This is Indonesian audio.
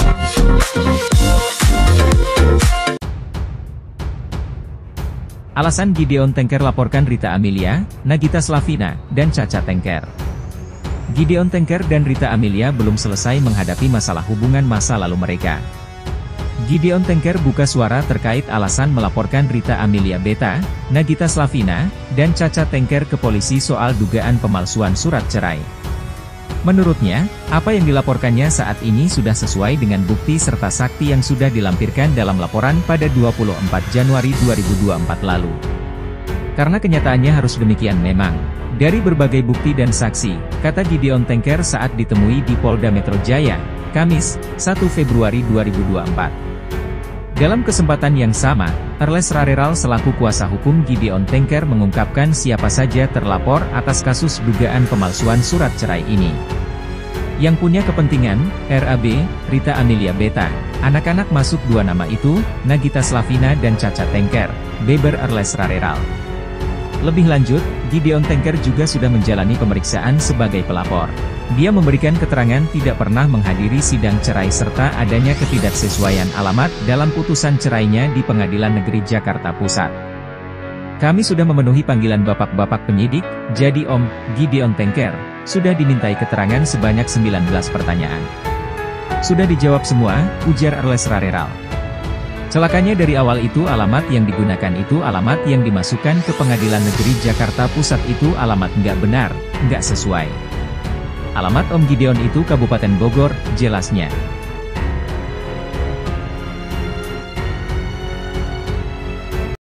Alasan Gideon Tengker laporkan Rita Amelia, Nagita Slavina, dan Caca Tengker. Gideon Tengker dan Rita Amelia belum selesai menghadapi masalah hubungan masa lalu mereka. Gideon Tengker buka suara terkait alasan melaporkan Rita Amelia Beta, Nagita Slavina, dan Caca Tengker ke polisi soal dugaan pemalsuan surat cerai. Menurutnya, apa yang dilaporkannya saat ini sudah sesuai dengan bukti serta saksi yang sudah dilampirkan dalam laporan pada 24 Januari 2024 lalu. Karena kenyataannya harus demikian memang. Dari berbagai bukti dan saksi, kata Gideon Tengker saat ditemui di Polda Metro Jaya, Kamis, 1 Februari 2024. Dalam kesempatan yang sama, Erles Rareral selaku kuasa hukum Gideon Tengker mengungkapkan siapa saja terlapor atas kasus dugaan pemalsuan surat cerai ini. Yang punya kepentingan, RAB, Rita Amelia Beta. Anak-anak masuk dua nama itu, Nagita Slavina dan Caca Tengker, beber Erles Rareral. Lebih lanjut, Gideon Tengker juga sudah menjalani pemeriksaan sebagai pelapor. Dia memberikan keterangan tidak pernah menghadiri sidang cerai serta adanya ketidaksesuaian alamat dalam putusan cerainya di Pengadilan Negeri Jakarta Pusat. Kami sudah memenuhi panggilan bapak-bapak penyidik, jadi Om Gideon Tengker sudah dimintai keterangan sebanyak 19 pertanyaan. Sudah dijawab semua, ujar Erles Rareral. Celakanya dari awal itu alamat yang digunakan itu alamat yang dimasukkan ke Pengadilan Negeri Jakarta Pusat itu alamat nggak benar, nggak sesuai. Alamat Om Gideon itu Kabupaten Bogor, jelasnya.